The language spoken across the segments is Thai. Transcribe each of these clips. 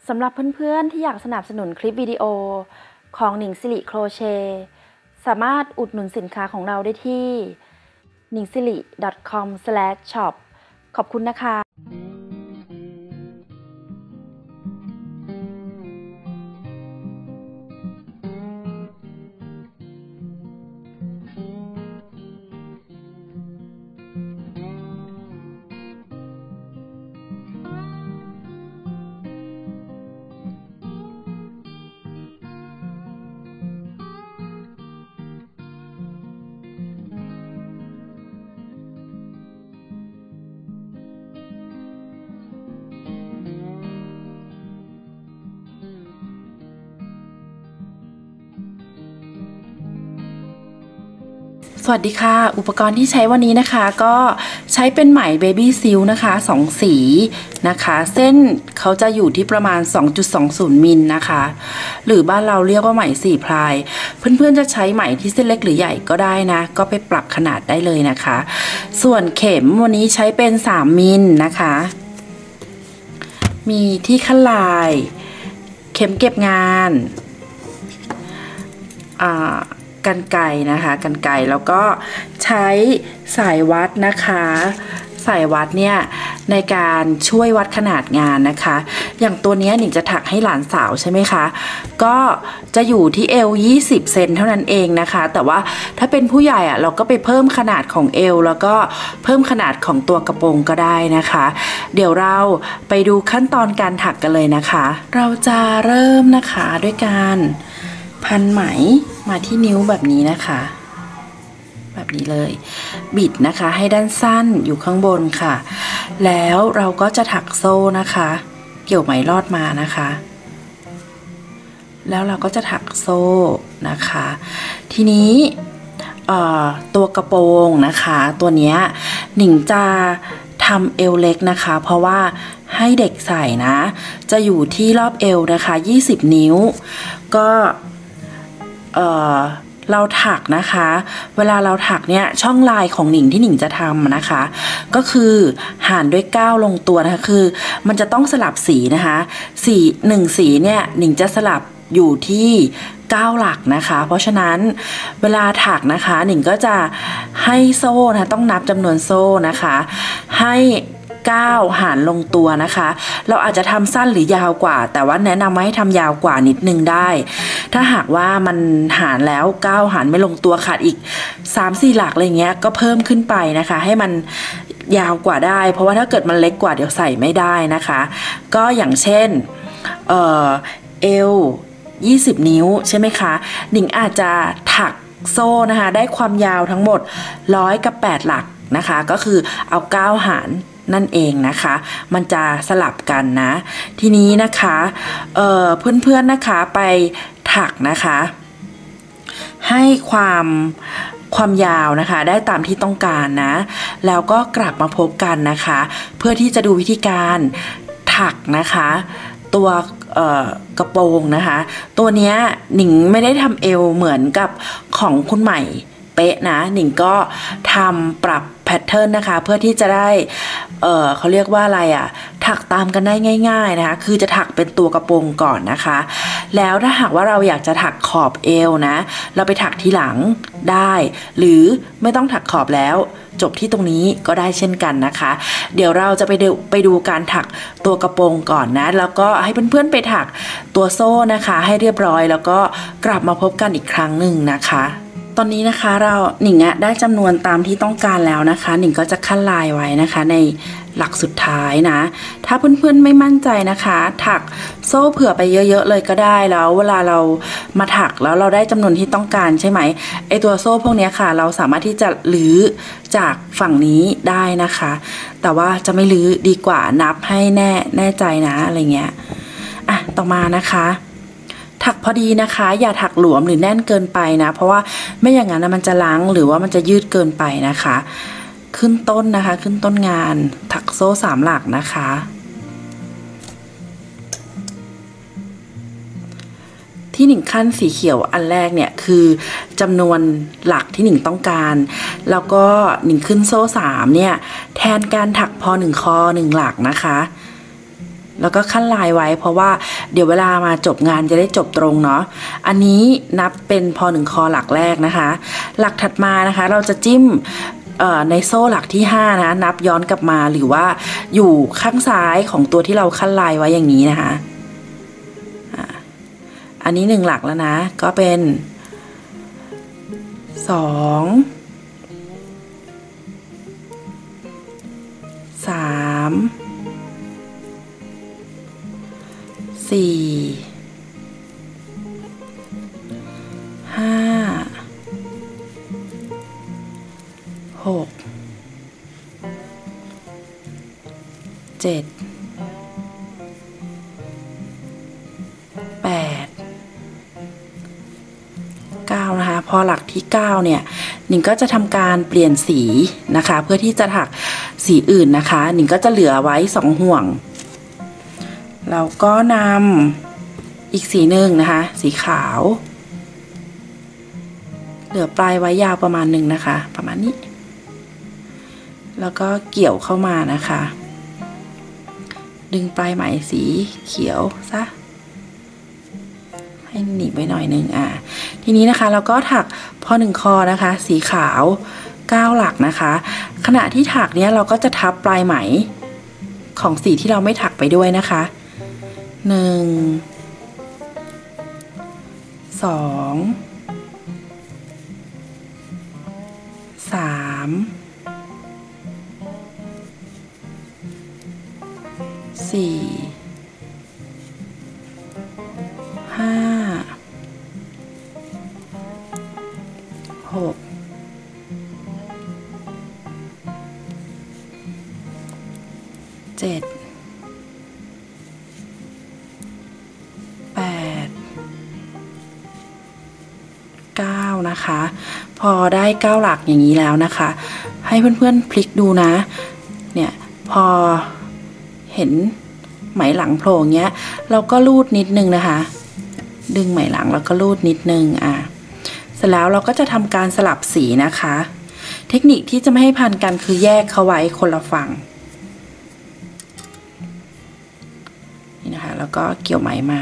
สำหรับเพื่อนๆที่อยากสนับสนุนคลิปวิดีโอของหนิงสิริโครเชต์สามารถอุดหนุนสินค้าของเราได้ที่ ningsiri.com/shop ขอบคุณนะคะสวัสดีค่ะอุปกรณ์ที่ใช้วันนี้นะคะก็ใช้เป็นไหม Baby Silk นะคะ2สีนะคะเส้นเขาจะอยู่ที่ประมาณ 2.20 มิลนะคะหรือบ้านเราเรียกว่าไหม4 พลายเพื่อนๆจะใช้ไหมที่เส้นเล็กหรือใหญ่ก็ได้นะก็ไปปรับขนาดได้เลยนะคะส่วนเข็มวันนี้ใช้เป็น3 มิลนะคะมีที่ขั้นลายเข็มเก็บงานกรรไกรนะคะกรรไกรแล้วก็ใช้สายวัดนะคะสายวัดเนี่ยในการช่วยวัดขนาดงานนะคะอย่างตัวนี้หนิงจะถักให้หลานสาวใช่ไหมคะก็จะอยู่ที่เอว20 เซนเท่านั้นเองนะคะแต่ว่าถ้าเป็นผู้ใหญ่อะเราก็ไปเพิ่มขนาดของเอวแล้วก็เพิ่มขนาดของตัวกระโปรงก็ได้นะคะเดี๋ยวเราไปดูขั้นตอนการถักกันเลยนะคะเราจะเริ่มนะคะด้วยการพันไหมมาที่นิ้วแบบนี้นะคะแบบนี้เลยบิดนะคะให้ด้านสั้นอยู่ข้างบนค่ะแล้วเราก็จะถักโซ่นะคะเกี่ยวไหมลอดมานะคะแล้วเราก็จะถักโซ่นะคะทีนี้ตัวกระโปรงนะคะตัวเนี้ยหนิงจะทำเอวเล็กนะคะเพราะว่าให้เด็กใส่นะจะอยู่ที่รอบเอวนะคะ20 นิ้วก็เราถักนะคะเวลาเราถักเนี่ยช่องลายของหนิงที่หนิงจะทำนะคะก็คือหารด้วย9ลงตัวนะคะคือมันจะต้องสลับสีนะคะ1 สีเนี่ยหนิงจะสลับอยู่ที่9 หลักนะคะเพราะฉะนั้นเวลาถักนะคะหนิงก็จะให้โซ่นะต้องนับจำนวนโซ่นะคะให้9หารลงตัวนะคะเราอาจจะทำสั้นหรือยาวกว่าแต่ว่าแนะนำว่าให้ทำยาวกว่านิดนึงได้ถ้าหากว่ามันหารแล้ว9หารไม่ลงตัวขาดอีก 3-4 หลักอะไรเงี้ยก็เพิ่มขึ้นไปนะคะให้มันยาวกว่าได้เพราะว่าถ้าเกิดมันเล็กกว่าเดี๋ยวใส่ไม่ได้นะคะก็อย่างเช่นเอว20 นิ้วใช่ไหมคะหนิงอาจจะถักโซ่นะคะได้ความยาวทั้งหมด108 หลักนะคะก็คือเอา9หารนั่นเองนะคะมันจะสลับกันนะทีนี้นะคะเพื่อนๆนะคะไปถักนะคะให้ความยาวนะคะได้ตามที่ต้องการนะแล้วก็กลับมาพบกันนะคะเพื่อที่จะดูวิธีการถักนะคะตัวกระโปรงนะคะตัวเนี้ยหนิงไม่ได้ทำเอวเหมือนกับของคุณใหม่เป๊ะนะหนิงก็ทำปรับแพทเทิร์นนะคะเพื่อที่จะได้เขาเรียกว่าอะไรอะถักตามกันได้ง่ายๆนะคะคือจะถักเป็นตัวกระโปรงก่อนนะคะแล้วถ้าหากว่าเราอยากจะถักขอบเอวนะเราไปถักทีหลังได้หรือไม่ต้องถักขอบแล้วจบที่ตรงนี้ก็ได้เช่นกันนะคะเดี๋ยวเราจะไปดูการถักตัวกระโปรงก่อนนะแล้วก็ให้เพื่อนๆไปถักตัวโซ่นะคะให้เรียบร้อยแล้วก็กลับมาพบกันอีกครั้งหนึ่งนะคะตอนนี้นะคะหนิงได้จำนวนตามที่ต้องการแล้วนะคะหนิงก็จะขั้นลายไว้นะคะในหลักสุดท้ายนะถ้าเพื่อนๆไม่มั่นใจนะคะถักโซ่เผื่อไปเยอะๆเลยก็ได้แล้วเวลาเรามาถักแล้วเราได้จำนวนที่ต้องการใช่ไหมไอตัวโซ่พวกนี้ค่ะเราสามารถที่จะลื้อจากฝั่งนี้ได้นะคะแต่ว่าจะไม่ลื้อดีกว่านับให้แน่ใจนะอะไรเงี้ยต่อมานะคะถักพอดีนะคะอย่าถักหลวมหรือแน่นเกินไปนะเพราะว่าไม่อย่างนั้นมันจะล้างหรือว่ามันจะยืดเกินไปนะคะขึ้นต้นนะคะขึ้นต้นงานถักโซ่3 หลักนะคะที่หนิงขั้นสีเขียวอันแรกเนี่ยคือจำนวนหลักที่หนิงต้องการแล้วก็หนิงขึ้นโซ่3เนี่ยแทนการถักพอ1 คอ 1 หลักนะคะแล้วก็ขั้นลายไว้เพราะว่าเดี๋ยวเวลามาจบงานจะได้จบตรงเนาะอันนี้นับเป็นพอ1คอหลักแรกนะคะหลักถัดมานะคะเราจะจิ้มในโซ่หลักที่5นะนับย้อนกลับมาหรือว่าอยู่ข้างซ้ายของตัวที่เราขั้นลายไว้อย่างนี้นะคะอันนี้1หลักแล้วนะก็เป็น2 3 4 5 6 7 8 9นะคะพอหลักที่9เนี่ยหนิงก็จะทำการเปลี่ยนสีนะคะเพื่อที่จะถักสีอื่นนะคะหนิงก็จะเหลือไว้2ห่วงเราก็นำอีกสีหนึ่งนะคะสีขาวเหลือปลายไว้ยาวประมาณหนึ่งนะคะประมาณนี้แล้วก็เกี่ยวเข้ามานะคะดึงปลายไหมสีเขียวซะให้หนีบไว้หน่อยนึงทีนี้นะคะเราก็ถักพอ1คอนะคะสีขาว9หลักนะคะขณะที่ถักเนี้ยเราก็จะทับปลายไหมของสีที่เราไม่ถักไปด้วยนะคะ1 2 3 4 5 6 7 8 9นะคะพอได้9หลักอย่างนี้แล้วนะคะให้เพื่อนๆพลิกดูนะเนี่ยพอเห็นไหมหลังโผล่เงี้ยเราก็ลูดนิดนึงนะคะดึงไหมหลังแล้วก็ลูดนิดนึงเสร็จแล้วเราก็จะทำการสลับสีนะคะเทคนิคที่จะไม่ให้พันกันคือแยกเขาไว้คนละฝั่งนี่นะคะแล้วก็เกี่ยวไหมมา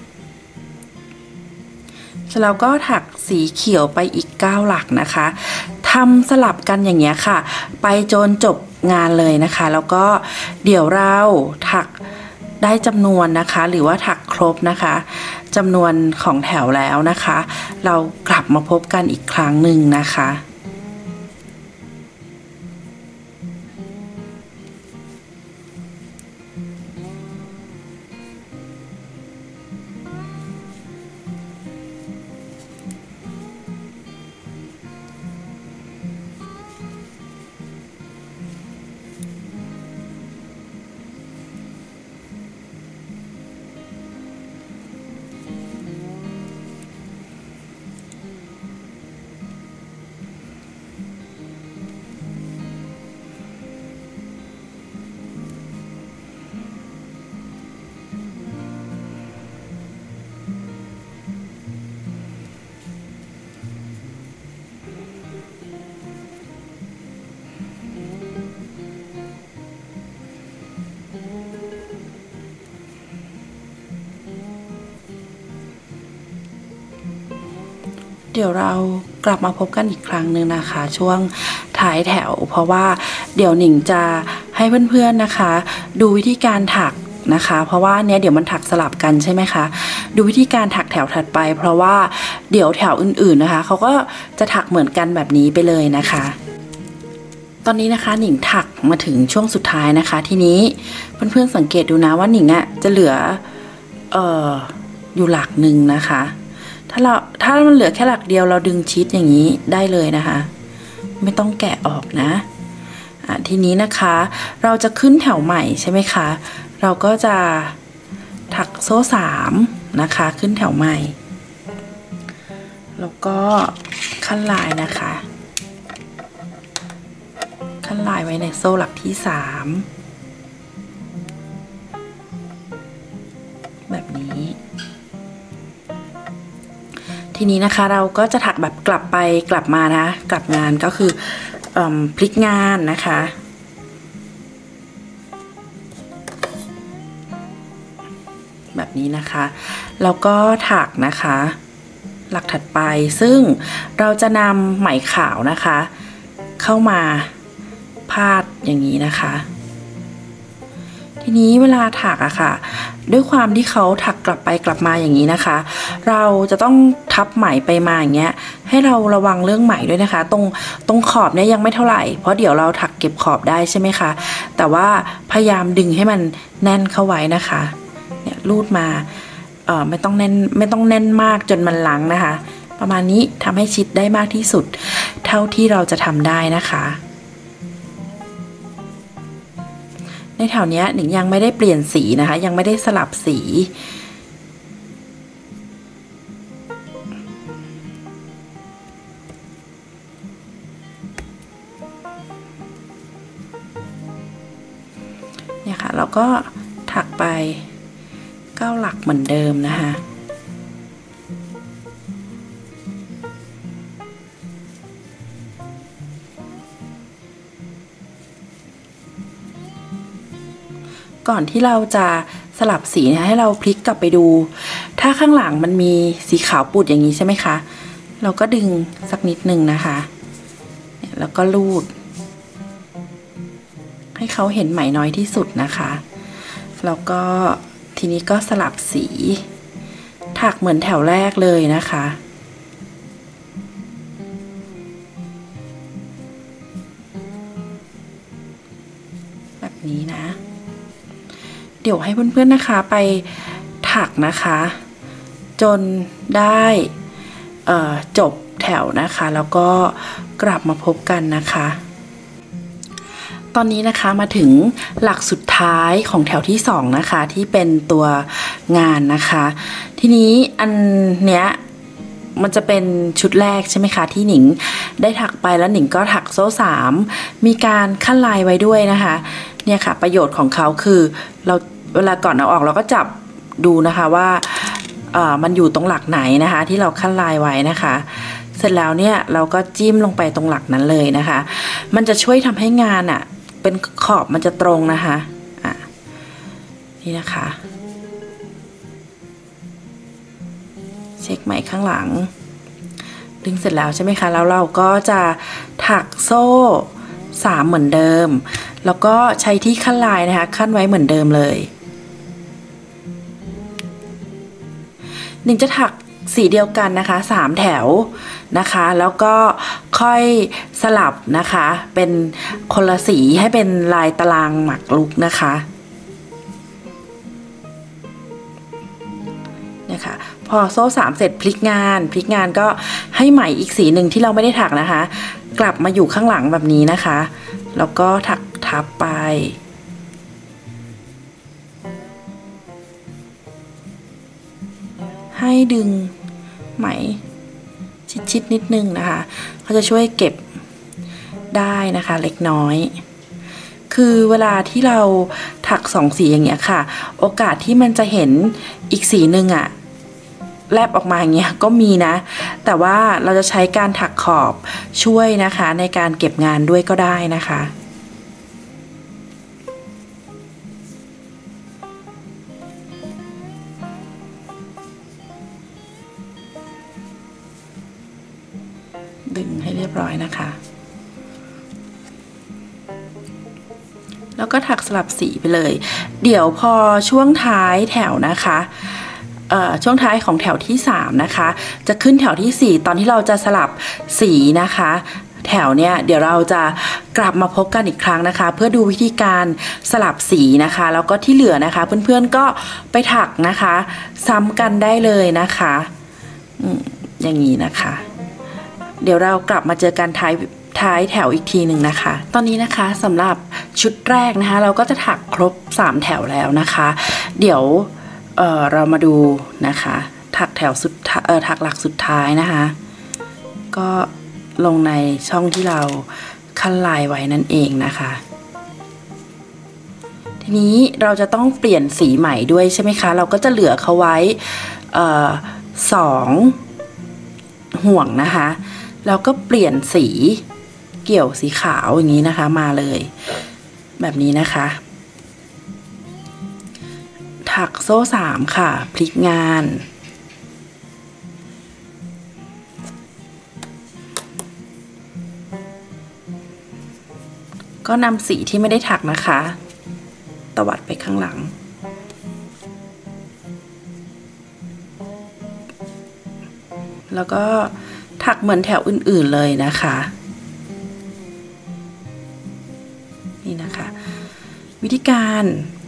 เสร็จแล้วก็ถักสีเขียวไปอีก9หลักนะคะทำสลับกันอย่างเงี้ยค่ะไปจนจบงานเลยนะคะแล้วก็เดี๋ยวเราถักได้จำนวนนะคะหรือว่าถักครบนะคะจำนวนของแถวแล้วนะคะเรากลับมาพบกันอีกครั้งหนึ่งนะคะ เดี๋ยวเรากลับมาพบกันอีกครั้งหนึ่งนะคะช่วงท้ายแถวเพราะว่าเดี๋ยวหนิงจะให้เพื่อนๆนะคะดูวิธีการถักนะคะเพราะว่าเนี้ยเดี๋ยวมันถักสลับกันใช่ไหมคะดูวิธีการถักแถวถัดไปเพราะว่าเดี๋ยวแถวอื่นๆนะคะเขาก็จะถักเหมือนกันแบบนี้ไปเลยนะคะตอนนี้นะคะหนิงถักมาถึงช่วงสุดท้ายนะคะทีนี้เพื่อนๆสังเกตดูนะว่าหนิงจะเหลืออยู่หลักหนึ่งนะคะถ้ามันเหลือแค่หลักเดียวเราดึงชิดอย่างนี้ได้เลยนะคะไม่ต้องแกะออกนะทีนี้นะคะเราจะขึ้นแถวใหม่ใช่ไหมคะเราก็จะถักโซ่3นะคะขึ้นแถวใหม่แล้วก็ขั้นลายนะคะขั้นลายไว้ในโซ่หลักที่3แบบนี้ทีนี้นะคะเราก็จะถักแบบกลับไปกลับมานะกลับงานก็คือพลิกงานนะคะแบบนี้นะคะแล้วก็ถักนะคะหลักถัดไปซึ่งเราจะนำไหมขาวนะคะเข้ามาพาดอย่างนี้นะคะทีนี้เวลาถักอะค่ะด้วยความที่เขาถักกลับไปกลับมาอย่างนี้นะคะเราจะต้องทับไหมไปมาอย่างเงี้ยให้เราระวังเรื่องไหมด้วยนะคะตรงขอบเนี่ยยังไม่เท่าไหร่เพราะเดี๋ยวเราถักเก็บขอบได้ใช่ไหมคะแต่ว่าพยายามดึงให้มันแน่นเข้าไว้นะคะเนี่ยรูดมาไม่ต้องแน่นมากจนมันลังนะคะประมาณนี้ทำให้ชิดได้มากที่สุดเท่าที่เราจะทำได้นะคะในแถวนี้หนิงยังไม่ได้เปลี่ยนสีนะคะยังไม่ได้สลับสีเนี่ยค่ะเราก็ถักไป9 หลักเหมือนเดิมนะคะก่อนที่เราจะสลับสีนะให้เราพลิกกลับไปดูถ้าข้างหลังมันมีสีขาวปุดอย่างนี้ใช่ไหมคะเราก็ดึงสักนิดนึงนะคะแล้วก็ลูดให้เขาเห็นไหมน้อยที่สุดนะคะแล้วก็ทีนี้ก็สลับสีถักเหมือนแถวแรกเลยนะคะแบบนี้นะเดี๋ยวให้เพื่อนๆนะคะไปถักนะคะจนได้จบแถวนะคะแล้วก็กลับมาพบกันนะคะตอนนี้นะคะมาถึงหลักสุดท้ายของแถวที่2นะคะที่เป็นตัวงานนะคะทีนี้อันเนี้ยมันจะเป็นชุดแรกใช่ไหมคะที่หนิงได้ถักไปแล้วหนิงก็ถักโซ่3มีการขั้นลายไว้ด้วยนะคะเนี่ยค่ะประโยชน์ของเขาคือเราเวลาก่อนเอาออกเราก็จับดูนะคะว่ามันอยู่ตรงหลักไหนนะคะที่เราขั้นลายไว้นะคะเสร็จแล้วเนี่ยเราก็จิ้มลงไปตรงหลักนั้นเลยนะคะมันจะช่วยทำให้งานเป็นขอบมันจะตรงนะคะนี่นะคะเช็คไหมข้างหลังดึงเสร็จแล้วใช่ไหมคะแล้วเราก็จะถักโซ่3เหมือนเดิมแล้วก็ใช้ที่ขั้นลายนะคะขั้นไว้เหมือนเดิมเลยหนิงจะถักสีเดียวกันนะคะ3แถวนะคะแล้วก็ค่อยสลับนะคะเป็นคนละสีให้เป็นลายตารางหมากรุกนะคะเนี่ยค่ะพอโซ่3เสร็จพลิกงานก็ให้ไหมอีกสีหนึ่งที่เราไม่ได้ถักนะคะกลับมาอยู่ข้างหลังแบบนี้นะคะแล้วก็ถักทับไปให้ดึงไหมชิดนิดนึงนะคะเขาจะช่วยเก็บได้นะคะเล็กน้อยคือเวลาที่เราถัก2 สีอย่างเงี้ยค่ะโอกาสที่มันจะเห็นอีกสีหนึ่งแลบออกมาอย่างเงี้ยก็มีนะแต่ว่าเราจะใช้การถักขอบช่วยนะคะในการเก็บงานด้วยก็ได้นะคะดึงให้เรียบร้อยนะคะแล้วก็ถักสลับสีไปเลยเดี๋ยวพอช่วงท้ายแถวนะคะช่วงท้ายของแถวที่3นะคะจะขึ้นแถวที่4ตอนที่เราจะสลับสีนะคะแถวเนี้ยเดี๋ยวเราจะกลับมาพบกันอีกครั้งนะคะเพื่อดูวิธีการสลับสีนะคะแล้วก็ที่เหลือนะคะเพื่อนๆก็ไปถักนะคะซ้ำกันได้เลยนะคะอย่างนี้นะคะเดี๋ยวเรากลับมาเจอกันท้ายแถวอีกทีหนึ่งนะคะตอนนี้นะคะสำหรับชุดแรกนะคะเราก็จะถักครบ3แถวแล้วนะคะเดี๋ยวเรามาดูนะคะถักถักหลักสุดท้ายนะคะก็ลงในช่องที่เราขั้นลายไว้นั่นเองนะคะทีนี้เราจะต้องเปลี่ยนสีใหม่ด้วยใช่ไหมคะเราก็จะเหลือเขาไว้2ห่วงนะคะแล้วก็เปลี่ยนสีเกี่ยวสีขาวอย่างนี้นะคะมาเลยแบบนี้นะคะทถักโซ่3ค่ะพลิกงานก็นำสีที่ไม่ได้ถักนะคะตวัดไปข้างหลังแล้วก็ถักเหมือนแถวอื่นๆเลยนะคะนี่นะคะวิธีการ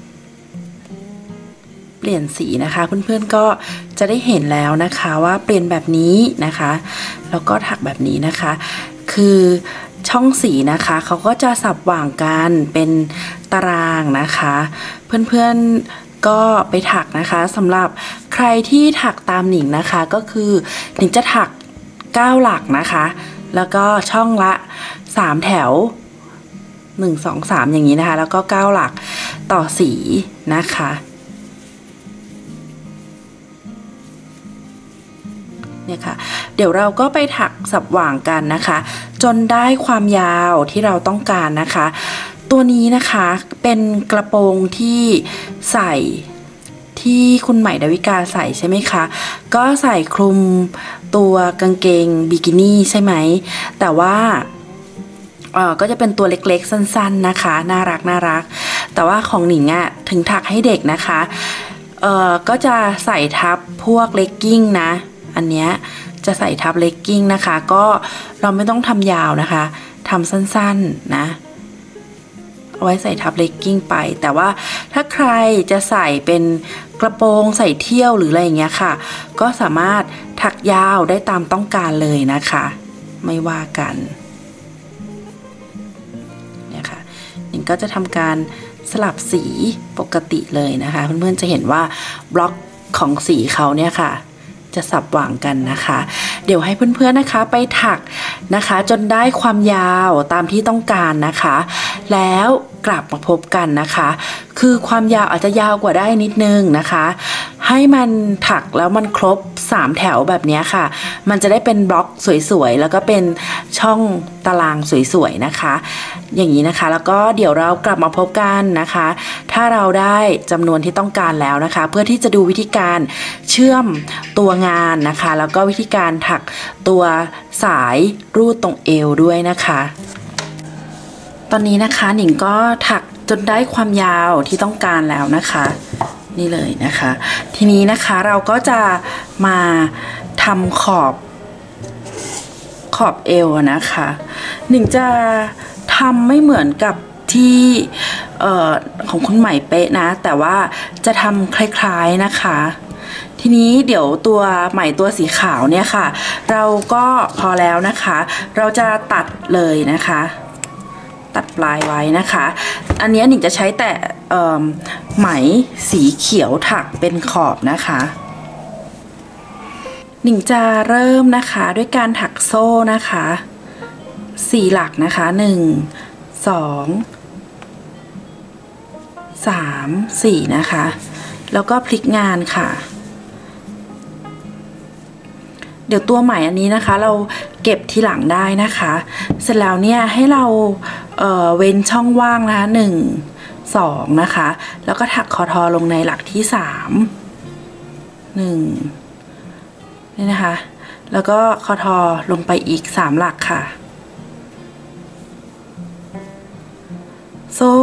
เปลี่ยนสีนะคะเพื่อนๆก็จะได้เห็นแล้วนะคะว่าเปลี่ยนแบบนี้นะคะแล้วก็ถักแบบนี้นะคะคือช่องสีนะคะเขาก็จะสับหว่างกันเป็นตารางนะคะเพื่อนๆก็ไปถักนะคะสำหรับใครที่ถักตามหนิงนะคะก็คือหนิงจะถัก9หลักนะคะแล้วก็ช่องละ3แถว1 2 3อย่างนี้นะคะแล้วก็9หลักต่อสีนะคะเนี่ยค่ะเดี๋ยวเราก็ไปถักสับหว่างกันนะคะจนได้ความยาวที่เราต้องการนะคะตัวนี้นะคะเป็นกระโปรงที่ใส่ที่คุณใหม่ดาวิกาใส่ใช่ไหมคะก็ใส่คลุมตัวกางเกงบิกินี่ใช่ไหมแต่ว่าก็จะเป็นตัวเล็กๆสั้นๆนะคะน่ารักแต่ว่าของหนิงอะถึงถักให้เด็กนะคะก็จะใส่ทับพวกเลกกิ้งนะอันเนี้ยจะใส่ทับเลกกิ้งนะคะก็เราไม่ต้องทำยาวนะคะทำสั้นๆนะเอาไว้ใส่ทับเลกกิ้งไปแต่ว่าถ้าใครจะใส่เป็นกระโปรงใส่เที่ยวหรืออะไรอย่างเงี้ยค่ะก็สามารถถักยาวได้ตามต้องการเลยนะคะไม่ว่ากันเนี่ยค่ะนี่ก็จะทำการสลับสีปกติเลยนะคะเพื่อนๆจะเห็นว่าบล็อกของสีเขาเนี่ยค่ะจะสับหว่างกันนะคะเดี๋ยวให้เพื่อนๆนะคะไปถักนะคะจนได้ความยาวตามที่ต้องการนะคะแล้วกลับมาพบกันนะคะคือความยาวอาจจะยาวกว่าได้นิดนึงนะคะให้มันถักแล้วมันครบ3แถวแบบนี้ค่ะมันจะได้เป็นบล็อกสวยๆแล้วก็เป็นช่องตารางสวยๆนะคะอย่างนี้นะคะแล้วก็เดี๋ยวเรากลับมาพบกันนะคะถ้าเราได้จำนวนที่ต้องการแล้วนะคะเพื่อที่จะดูวิธีการเชื่อมตัวงานนะคะแล้วก็วิธีการถักตัวสายรูดตรงเอวด้วยนะคะตอนนี้นะคะหนิงก็ถักจนได้ความยาวที่ต้องการแล้วนะคะนี่เลยนะคะทีนี้นะคะเราก็จะมาทำขอบเอวนะคะหนิงจะทำไม่เหมือนกับที่ของคุณใหม่เป๊ะนะแต่ว่าจะทำคล้ายๆนะคะทีนี้เดี๋ยวตัวใหม่ตัวสีขาวเนี่ยค่ะเราก็พอแล้วนะคะเราจะตัดเลยนะคะตัดปลายไว้นะคะอันนี้หนิงจะใช้แต่ไหมสีเขียวถักเป็นขอบนะคะหนิงจะเริ่มนะคะด้วยการถักโซ่นะคะ4หลักนะคะ1 2 3 4นะคะแล้วก็พลิกงานค่ะเดี๋ยวตัวใหม่อันนี้นะคะเราเก็บทีหลังได้นะคะเสร็จแล้วเนี่ยให้เราเว้นช่องว่างนะคะ1 2นะคะแล้วก็ถักคอทอลงในหลักที่3 1นี่นะคะแล้วก็คอทอลงไปอีก3หลักค่ะโซ่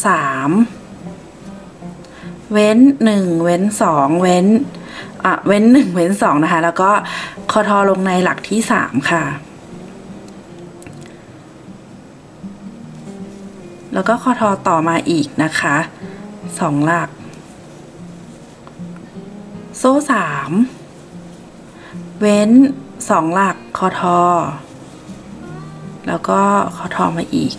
3เว้น1เว้น2เว้น1เว้น2นะคะแล้วก็คอทอลงในหลักที่3ค่ะแล้วก็คอทอต่อมาอีกนะคะ2หลักโซ่3เว้น2หลักคอทอแล้วก็คอทอมาอีก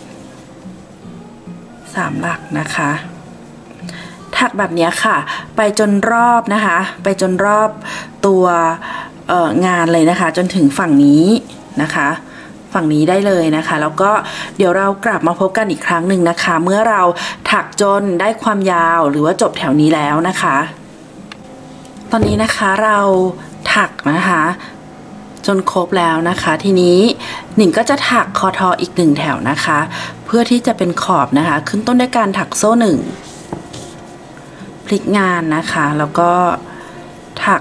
3หลักนะคะถักแบบนี้ค่ะไปจนรอบนะคะไปจนรอบตัวงานเลยนะคะจนถึงฝั่งนี้นะคะฝั่งนี้ได้เลยนะคะแล้วก็เดี๋ยวเรากลับมาพบกันอีกครั้งหนึ่งนะคะเมื่อเราถักจนได้ความยาวหรือว่าจบแถวนี้แล้วนะคะตอนนี้นะคะเราถักนะคะจนครบแล้วนะคะทีนี้หนิงก็จะถักคอทออีก1แถวนะคะเพื่อที่จะเป็นขอบนะคะขึ้นต้นด้วยการถักโซ่1 พลิกงานนะคะแล้วก็ถัก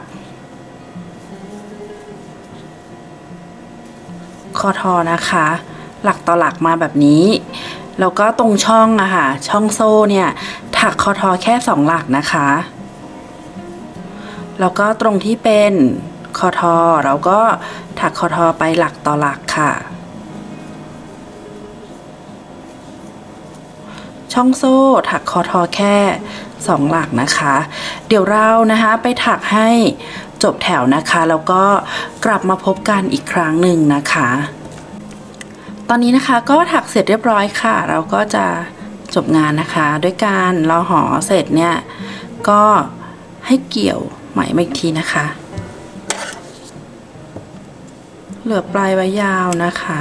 คอทอนะคะหลักต่อหลักมาแบบนี้แล้วก็ตรงช่องอะค่ะช่องโซ่เนี่ยถักคอทอแค่2หลักนะคะแล้วก็ตรงที่เป็นคอทอเราก็ถักคอทอไปหลักต่อหลักค่ะช่องโซ่ถักคอทอแค่2หลักนะคะเดี๋ยวเรานะคะไปถักให้จบแถวนะคะแล้วก็กลับมาพบกันอีกครั้งหนึ่งนะคะตอนนี้นะคะก็ถักเสร็จเรียบร้อยค่ะเราก็จะจบงานนะคะด้วยการรอห่อเสร็จเนี่ยก็ให้เกี่ยวไหมมาอีกทีนะคะเหลือปลายไว้ยาวนะคะ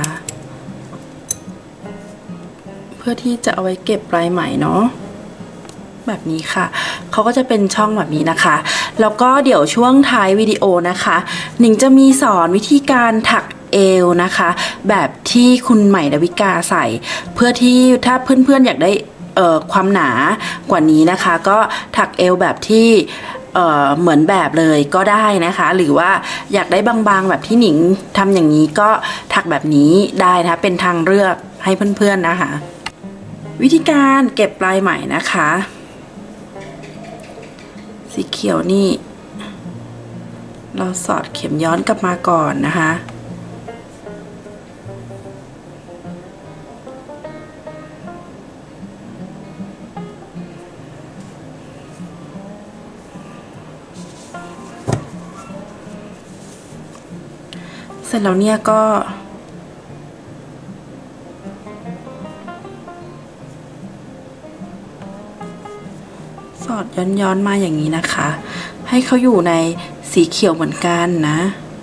เพื่อที่จะเอาไว้เก็บปลายไหมเนาะแบบนี้ค่ะเขาก็จะเป็นช่องแบบนี้นะคะแล้วก็เดี๋ยวช่วงท้ายวิดีโอนะคะหนิงจะมีสอนวิธีการถักเอวนะคะแบบที่คุณใหม่ดาวิกาใส่เพื่อที่ถ้าเพื่อนๆอยากได้ความหนากว่านี้นะคะก็ถักเอวแบบที่เหมือนแบบเลยก็ได้นะคะหรือว่าอยากได้บางๆแบบที่หนิงทำอย่างนี้ก็ถักแบบนี้ได้นะคะเป็นทางเลือกให้เพื่อนๆนะคะวิธีการเก็บปลายไหมนะคะสีเขียวนี่เราสอดเข็มย้อนกลับมาก่อนนะคะเสร็จแล้วเนี่ยก็สอดย้อนมาอย่างนี้นะคะให้เขาอยู่ในสีเขียวเหมือนกันนะ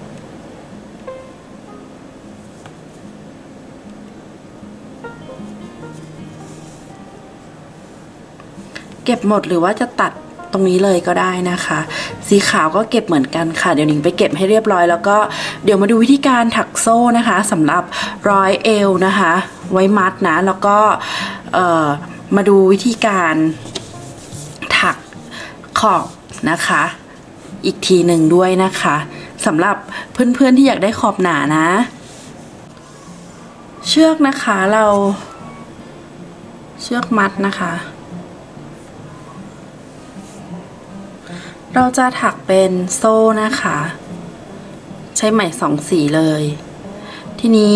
เก็บหมดหรือว่าจะตัดตรงนี้เลยก็ได้นะคะสีขาวก็เก็บเหมือนกันค่ะเดี๋ยวหนิงไปเก็บให้เรียบร้อยแล้วก็เดี๋ยวมาดูวิธีการถักโซ่นะคะสำหรับร้อยเอวนะคะไว้มัดนะแล้วก็มาดูวิธีการถักขอบนะคะอีกทีหนึ่งด้วยนะคะสำหรับเพื่อนๆที่อยากได้ขอบหนานะเชือกนะคะเราเชือกมัดนะคะเราจะถักเป็นโซ่นะคะใช้ไหม2สีเลยทีนี้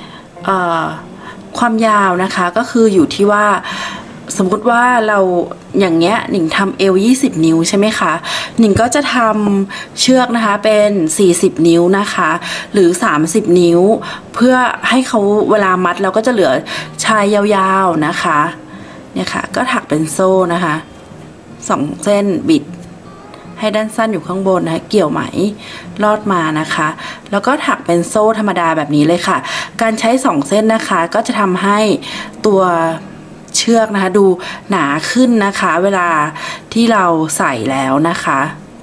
ความยาวนะคะก็คืออยู่ที่ว่าสมมติว่าเราอย่างเงี้ยหนิงทำเอว20นิ้วใช่ไหมคะหนิงก็จะทำเชือกนะคะเป็น40นิ้วนะคะหรือ30นิ้วเพื่อให้เขาเวลามัดเราก็จะเหลือชายยาวๆนะคะเนี่ยค่ะก็ถักเป็นโซ่นะคะ2เส้นบิดให้ด้านสั้นอยู่ข้างบนนะคะเกี่ยวไหมลอดมานะคะแล้วก็ถักเป็นโซ่ธรรมดาแบบนี้เลยค่ะการใช้2เส้นนะคะก็จะทำให้ตัวเชือกนะคะดูหนาขึ้นนะคะเวลาที่เราใส่แล้วนะคะ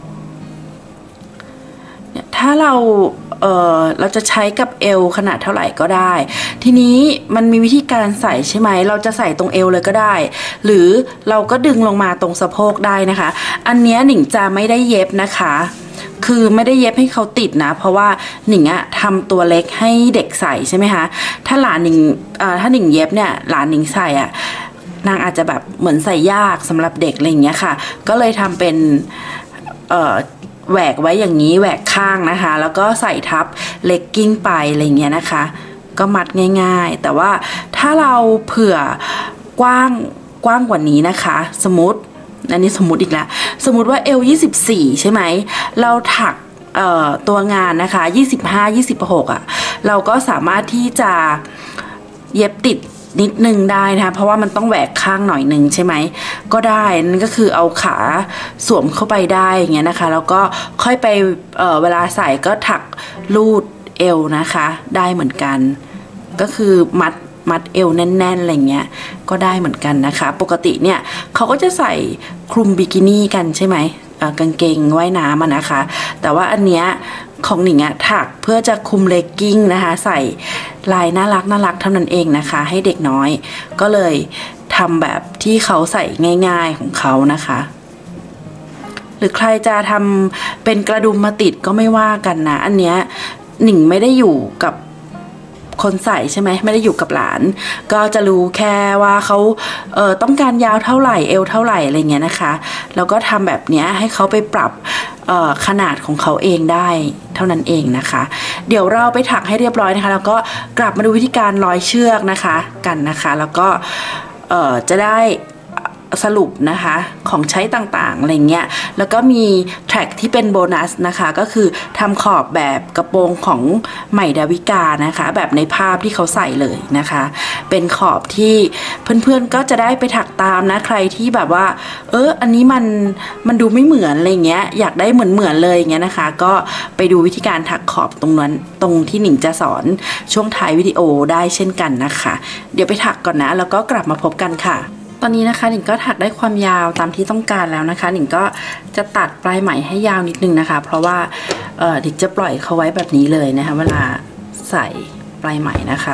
ถ้าเราจะใช้กับเอวขนาดเท่าไหร่ก็ได้ทีนี้มันมีวิธีการใส่ใช่ไหมเราจะใส่ตรงเอวเลยก็ได้หรือเราก็ดึงลงมาตรงสะโพกได้นะคะอันนี้หนิงจะไม่ได้เย็บนะคะคือไม่ได้เย็บให้เขาติดนะเพราะว่าหนิงอะทำตัวเล็กให้เด็กใส่ใช่ไหมคะถ้าหลานหนิงถ้าหนิงเย็บเนี่ยหลานหนิงใส่อะนางอาจจะแบบเหมือนใส่ยากสำหรับเด็กอะไรอย่างเงี้ยค่ะก็เลยทำเป็นแหวกไว้อย่างนี้แหวกข้างนะคะแล้วก็ใส่ทับเลกกิ้งไปอะไรเงี้ยนะคะก็มัดง่ายๆแต่ว่าถ้าเราเผื่อกว้างกว่านี้นะคะสมมติอันนี้สมมติอีกแล้วสมมติว่าเอว24ใช่ไหมเราถักตัวงานนะคะ25-26อ่ะเราก็สามารถที่จะเย็บติดนิดนึงได้นะคะเพราะว่ามันต้องแหวกข้างหน่อยนึงใช่ไหมก็ได้นั่นก็คือเอาขาสวมเข้าไปได้อย่างเงี้ยนะคะแล้วก็ค่อยไปเวลาใส่ก็ถักลูดเอวนะคะได้เหมือนกันก็คือมัดเอวแน่นๆอะไรเงี้ยก็ได้เหมือนกันนะคะปกติเนี่ยเขาก็จะใส่คลุมบิกินี่กันใช่ไหมกางเกงว่ายน้ำนะคะแต่ว่าอันเนี้ยของหนิงอะถักเพื่อจะคุมเลกกิ้งนะคะใส่ลายน่ารักเท่านั้นเองนะคะให้เด็กน้อยก็เลยทำแบบที่เขาใส่ง่ายๆของเขานะคะหรือใครจะทำเป็นกระดุมมาติดก็ไม่ว่ากันนะอันเนี้ยหนิงไม่ได้อยู่กับคนใส่ใช่ไหมไม่ได้อยู่กับหลานก็จะรู้แค่ว่าเขาต้องการยาวเท่าไหร่เอวเท่าไหร่อะไรเงี้ยนะคะแล้วก็ทำแบบเนี้ยให้เขาไปปรับขนาดของเขาเองได้เท่านั้นเองนะคะเดี๋ยวเราไปถักให้เรียบร้อยนะคะแล้วก็กลับมาดูวิธีการร้อยเชือกนะคะกันนะคะแล้วก็จะได้สรุปนะคะของใช้ต่างๆอะไรเงี้ยแล้วก็มีแทร็กที่เป็นโบนัสนะคะก็คือทำขอบแบบกระโปรงของใหม่ดาวิกานะคะแบบในภาพที่เขาใส่เลยนะคะเป็นขอบที่เพื่อนๆก็จะได้ไปถักตามนะใครที่แบบว่าอันนี้มันดูไม่เหมือนอะไรเงี้ยอยากได้เหมือนเลยเงี้ยนะคะก็ไปดูวิธีการถักขอบตรงนั้นตรงที่หนิงจะสอนช่วงท้ายวิดีโอได้เช่นกันนะคะเดี๋ยวไปถักก่อนนะแล้วก็กลับมาพบกันค่ะตอนนี้นะคะหนิงก็ถักได้ความยาวตามที่ต้องการแล้วนะคะหนิงก็จะตัดปลายไหมให้ยาวนิดนึงนะคะเพราะว่าหนิงจะปล่อยเขาไว้แบบนี้เลยนะคะเวลาใส่ปลายไหมนะคะ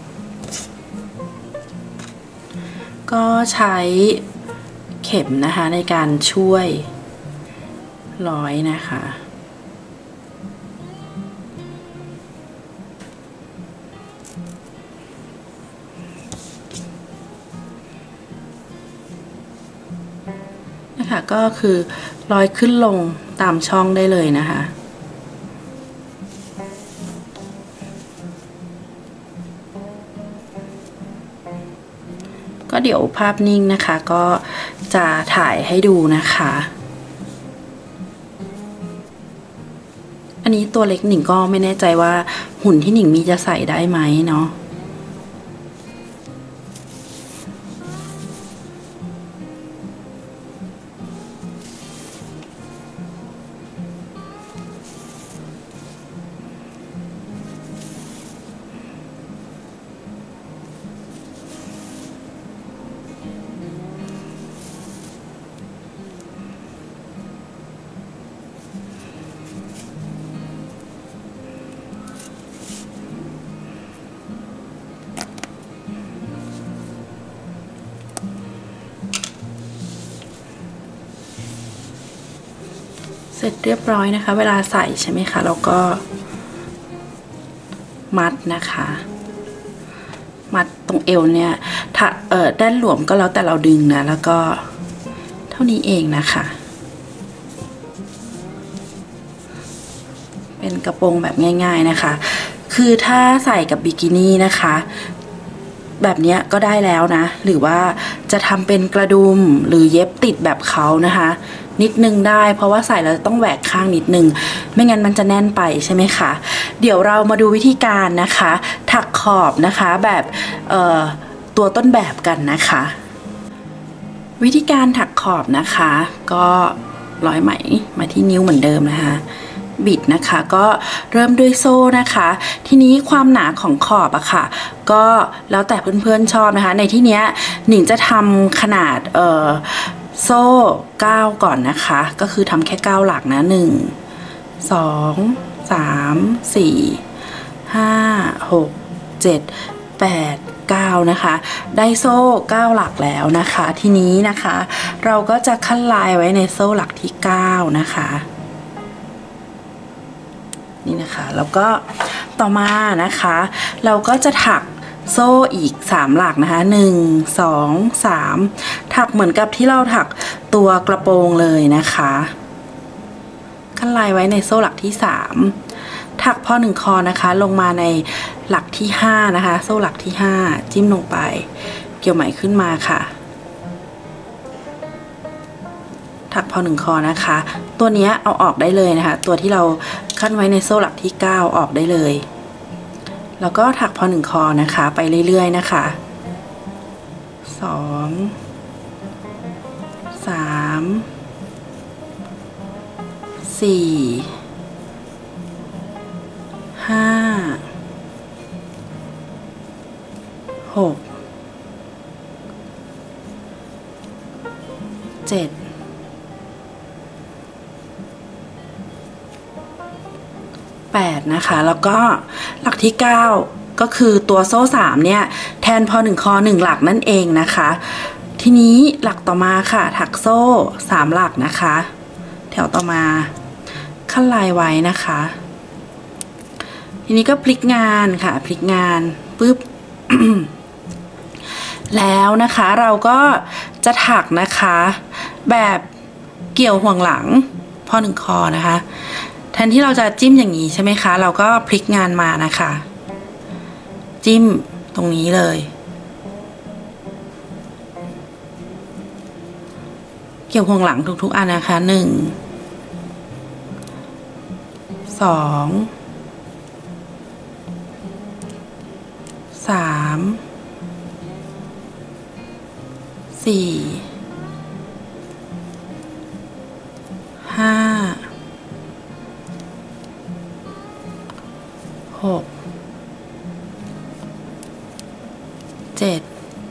ก็ใช้เข็มนะคะในการช่วยร้อยนะคะก็คือร้อยขึ้นลงตามช่องได้เลยนะคะก็เดี๋ยวภาพนิ่งนะคะก็จะถ่ายให้ดูนะคะอันนี้ตัวเล็กหนิงก็ไม่แน่ใจว่าหุ่นที่หนิงมีจะใส่ได้ไหมเนาะเสร็จเรียบร้อยนะคะเวลาใส่ใช่ไหมคะแล้วก็มัดนะคะมัดตรงเอวเนี่ยถ้าด้านหลวมก็แล้วแต่เราดึงนะแล้วก็เท่านี้เองนะคะเป็นกระโปรงแบบง่ายๆนะคะคือถ้าใส่กับบิกินี่นะคะแบบนี้ก็ได้แล้วนะหรือว่าจะทำเป็นกระดุมหรือเย็บติดแบบเขานะคะนิดนึงได้เพราะว่าใส่แล้วต้องแหวกข้างนิดนึงไม่งั้นมันจะแน่นไปใช่ไหมคะเดี๋ยวเรามาดูวิธีการนะคะถักขอบนะคะแบบตัวต้นแบบกันนะคะวิธีการถักขอบนะคะก็ร้อยไหมมาที่นิ้วเหมือนเดิมนะคะบิดนะคะก็เริ่มด้วยโซ่นะคะทีนี้ความหนาของขอบอะค่ะก็แล้วแต่เพื่อนๆชอบนะคะในที่เนี้ยหนิงจะทำขนาดโซ่9ก่อนนะคะก็คือทำแค่9หลักนะ1 2 3 4 5 6 7 8 9นะคะได้โซ่9หลักแล้วนะคะทีนี้นะคะเราก็จะขั้นลายไว้ในโซ่หลักที่9นะคะนี่นะคะแล้วก็ต่อมานะคะเราก็จะถักโซ่อีก3หลักนะคะ1 2 3ถักเหมือนกับที่เราถักตัวกระโปรงเลยนะคะขั้นลายไว้ในโซ่หลักที่3ถักพอ1คอนะคะลงมาในหลักที่5นะคะโซ่หลักที่5จิ้มลงไปเกี่ยวไหมขึ้นมาค่ะถักพอ1คอนะคะตัวนี้เอาออกได้เลยนะคะตัวที่เราขั้นไว้ในโซ่หลักที่9ออกได้เลยแล้วก็ถักพอ1คอนะคะไปเรื่อยๆนะคะ2 3 4 5 6 7 8นะคะแล้วก็หลักที่9ก็คือตัวโซ่3เนี่ยแทนพอ1คอ1หลักนั่นเองนะคะทีนี้หลักต่อมาค่ะถักโซ่3หลักนะคะแถวต่อมาขั้นลายไว้นะคะ ทีนี้ก็พลิกงานค่ะพลิกงานปุ๊บ แล้วนะคะเราก็จะถักนะคะแบบเกี่ยวห่วงหลังพอ1 คอนะคะแทนที่เราจะจิ้มอย่างนี้ใช่ไหมคะเราก็พลิกงานมานะคะจิ้มตรงนี้เลยเกี่ยวห่วงหลังทุกๆอันนะคะ1 2 3 4 5 6 7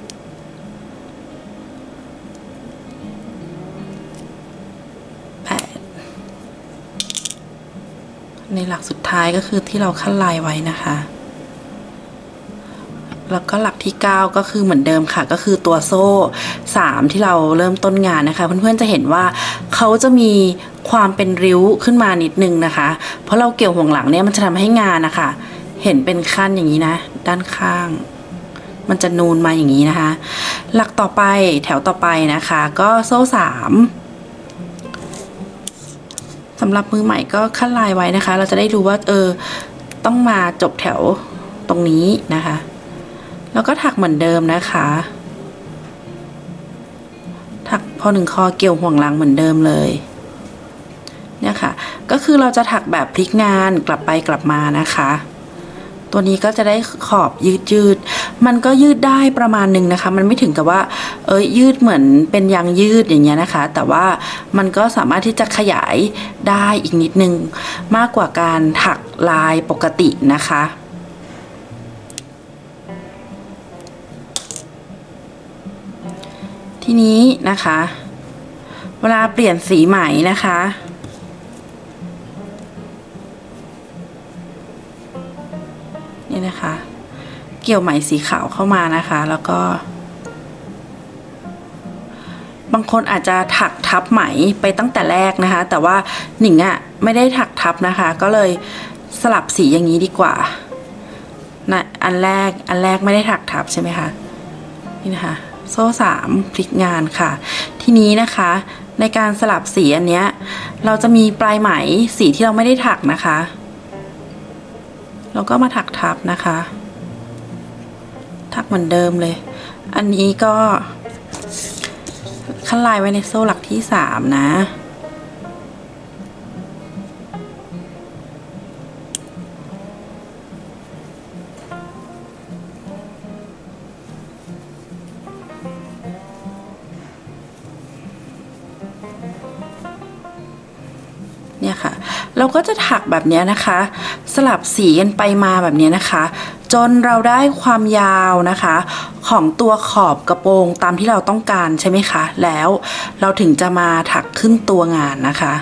8ในหลักสุดท้ายก็คือที่เราขั้นลายไว้นะคะแล้วก็หลักที่9ก็คือเหมือนเดิมค่ะก็คือตัวโซ่3ที่เราเริ่มต้นงานนะคะเพื่อนๆจะเห็นว่าเขาจะมีความเป็นริ้วขึ้นมานิดนึงนะคะเพราะเราเกี่ยวห่วงหลังเนี่ยมันจะทำให้งานนะคะเห็นเป็นขั้นอย่างนี้นะด้านข้างมันจะนูนมาอย่างนี้นะคะหลักต่อไปแถวต่อไปนะคะก็โซ่3สำหรับมือใหม่ก็ขั้นลายไว้นะคะเราจะได้รู้ว่าต้องมาจบแถวตรงนี้นะคะแล้วก็ถักเหมือนเดิมนะคะถักพอ1 คอเกี่ยวห่วงหลังเหมือนเดิมเลยเนี่ยค่ะก็คือเราจะถักแบบพลิกงานกลับไปกลับมานะคะตัวนี้ก็จะได้ขอบยืดมันก็ยืดได้ประมาณนึงนะคะมันไม่ถึงกับว่ายืดเหมือนเป็นยางยืดอย่างเงี้ยนะคะแต่ว่ามันก็สามารถที่จะขยายได้อีกนิดนึงมากกว่าการถักลายปกตินะคะทีนี้นะคะเวลาเปลี่ยนสีไหมนะคะนี่นะคะเกี่ยวไหมสีขาวเข้ามานะคะแล้วก็บางคนอาจจะถักทับไหมไปตั้งแต่แรกนะคะแต่ว่าหนิงอ่ะไม่ได้ถักทับนะคะก็เลยสลับสีอย่างนี้ดีกว่านะอันแรกไม่ได้ถักทับใช่ไหมคะนี่นะคะโซ่3พลิกงานค่ะทีนี้นะคะในการสลับสีอันเนี้ยเราจะมีปลายไหมสีที่เราไม่ได้ถักนะคะเราก็มาถักทับนะคะถักเหมือนเดิมเลยอันนี้ก็ขั้นลายไว้ในโซ่หลักที่3นะเนี่ยค่ะเราก็จะถักแบบนี้นะคะสลับสีกันไปมาแบบนี้นะคะจนเราได้ความยาวนะคะของตัวขอบกระโปรงตามที่เราต้องการใช่ไหมคะแล้วเราถึงจะมาถักขึ้นตัวงานนะคะ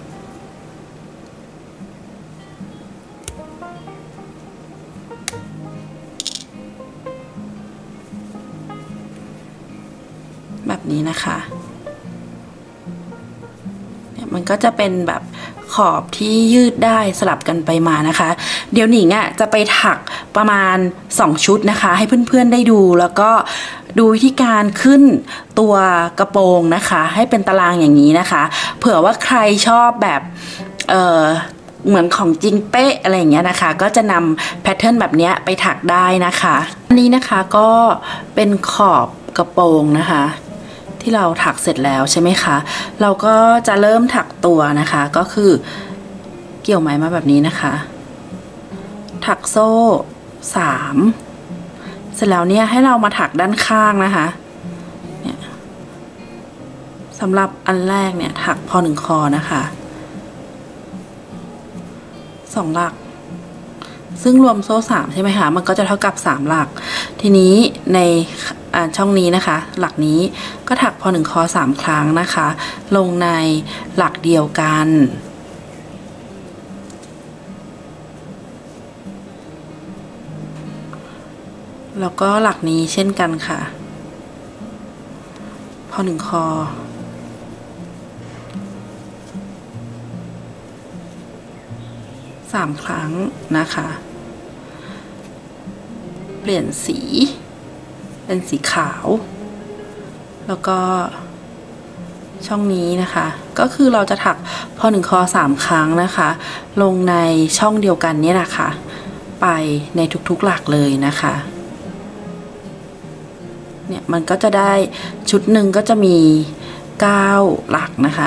แบบนี้นะคะเนี่ยมันก็จะเป็นแบบขอบที่ยืดได้สลับกันไปมานะคะเดี๋ยวหนิงอ่ะจะไปถักประมาณ2 ชุดนะคะให้เพื่อนๆได้ดูแล้วก็ดูวิธีการขึ้นตัวกระโปรงนะคะให้เป็นตารางอย่างนี้นะคะเผื่อว่าใครชอบแบบเหมือนของจริงเป๊ะอะไรอย่างเงี้ยนะคะก็จะนำแพทเทิร์นแบบนี้ไปถักได้นะคะอันนี้นะคะก็เป็นขอบกระโปรงนะคะที่เราถักเสร็จแล้วใช่ไหมคะเราก็จะเริ่มถักตัวนะคะก็คือเกี่ยวไหมมาแบบนี้นะคะถักโซ่3เสร็จแล้วเนี่ยให้เรามาถักด้านข้างนะคะเนี่ยสำหรับอันแรกเนี่ยถักพอ1 คอนะคะ2 หลักซึ่งรวมโซ่3ใช่ไหมคะมันก็จะเท่ากับ3 หลักทีนี้ในช่องนี้นะคะหลักนี้ก็ถักพอ1 คอ3 ครั้งนะคะลงในหลักเดียวกันแล้วก็หลักนี้เช่นกันค่ะพอ1 คอ 3 ครั้งนะคะเปลี่ยนสีเป็นสีขาวแล้วก็ช่องนี้นะคะก็คือเราจะถักพอ1 คอ 3 ครั้งนะคะลงในช่องเดียวกันนี่แหละค่ะไปในทุกๆหลักเลยนะคะเนี่ยมันก็จะได้ชุดหนึ่งก็จะมี9 หลักนะคะ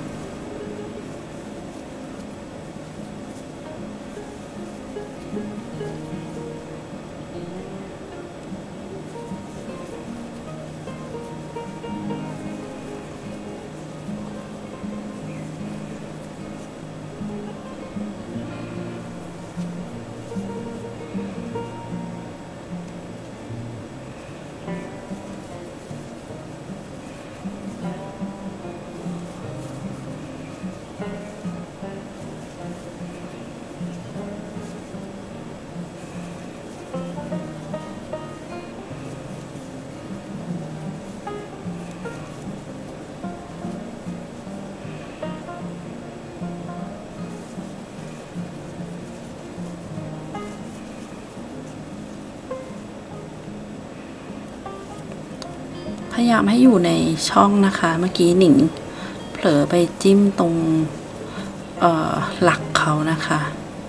พยายามให้อยู่ในช่องนะคะเมื่อกี้หนิงเผลอไปจิ้มตรงหลักเขานะคะ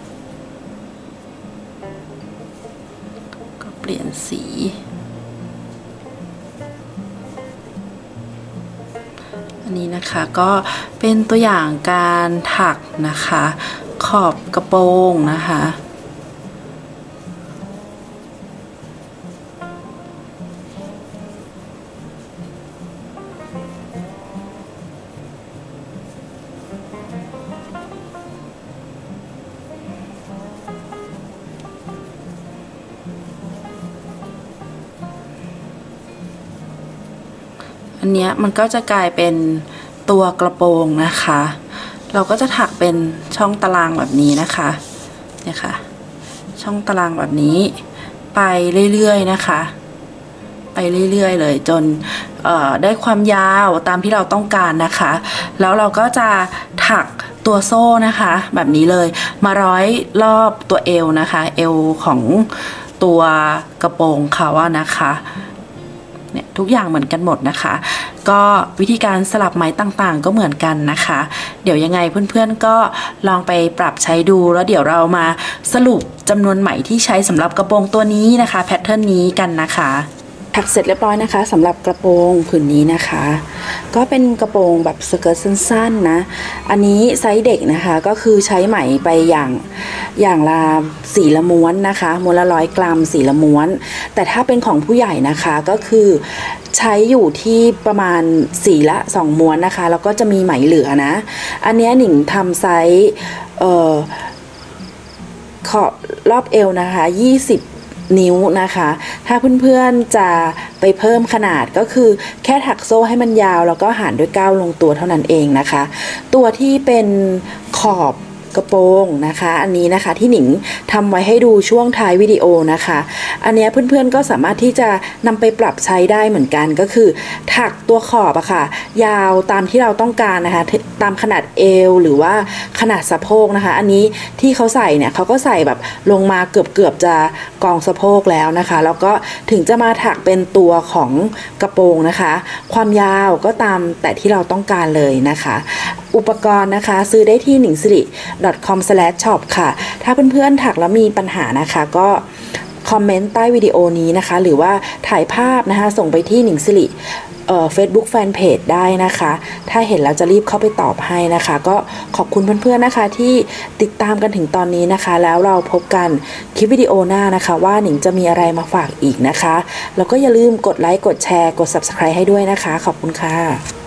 ก็เปลี่ยนสีอันนี้นะคะก็เป็นตัวอย่างการถักนะคะขอบกระโปรงนะคะอันเนี้ยมันก็จะกลายเป็นตัวกระโปรงนะคะเราก็จะถักเป็นช่องตารางแบบนี้นะคะเนี่ยค่ะช่องตารางแบบนี้ไปเรื่อยๆนะคะไปเรื่อยๆเลยจนได้ความยาวตามที่เราต้องการนะคะแล้วเราก็จะถักตัวโซ่นะคะแบบนี้เลยมาร้อยรอบตัวเอวนะคะเอวของตัวกระโปรงเขาอะนะคะเนี่ยทุกอย่างเหมือนกันหมดนะคะก็วิธีการสลับไหมต่างๆก็เหมือนกันนะคะเดี๋ยวยังไงเพื่อนๆก็ลองไปปรับใช้ดูแล้วเดี๋ยวเรามาสรุปจำนวนไหมที่ใช้สำหรับกระโปรงตัวนี้นะคะแพทเทิร์นนี้กันนะคะถักเสร็จเรียบร้อยนะคะสำหรับกระโปรงผืนนี้นะคะก็เป็นกระโปรงแบบสเกิร์ตสั้นๆนะอันนี้ไซส์เด็กนะคะก็คือใช้ไหมไปอย่างละ4 ละม้วนนะคะม้วนละ100 กรัม4 ละม้วนแต่ถ้าเป็นของผู้ใหญ่นะคะก็คือใช้อยู่ที่ประมาณ4 ละ 2 ม้วนนะคะแล้วก็จะมีไหมเหลือนะอันนี้หนิงทำไซส์ขอบรอบเอวนะคะ20 นิ้วนะคะถ้าเพื่อนๆจะไปเพิ่มขนาดก็คือแค่ถักโซ่ให้มันยาวแล้วก็หารด้วย9 ลงตัวเท่านั้นเองนะคะตัวที่เป็นขอบกระโปรงนะคะอันนี้นะคะที่หนิงทำไว้ให้ดูช่วงท้ายวิดีโอนะคะอันนี้เพื่อนๆก็สามารถที่จะนำไปปรับใช้ได้เหมือนกันก็คือถักตัวขอบอะค่ะยาวตามที่เราต้องการนะคะตามขนาดเอวหรือว่าขนาดสะโพกนะคะอันนี้ที่เขาใส่เนี่ยเขาก็ใส่แบบลงมาเกือบจะกองสะโพกแล้วนะคะแล้วก็ถึงจะมาถักเป็นตัวของกระโปรงนะคะความยาวก็ตามแต่ที่เราต้องการเลยนะคะอุปกรณ์นะคะซื้อได้ที่ningsiri.com/shop ค่ะถ้าเพื่อนๆถักแล้วมีปัญหานะคะก็คอมเมนต์ใต้วิดีโอนี้นะคะหรือว่าถ่ายภาพนะคะส่งไปที่ningsiri Facebook Fanpage ได้นะคะถ้าเห็นแล้วจะรีบเข้าไปตอบให้นะคะก็ขอบคุณเพื่อนๆนะคะที่ติดตามกันถึงตอนนี้นะคะแล้วเราพบกันคลิปวิดีโอหน้านะคะว่าหนิงจะมีอะไรมาฝากอีกนะคะแล้วก็อย่าลืมกดไลค์กดแชร์กด Subscribe ให้ด้วยนะคะขอบคุณค่ะ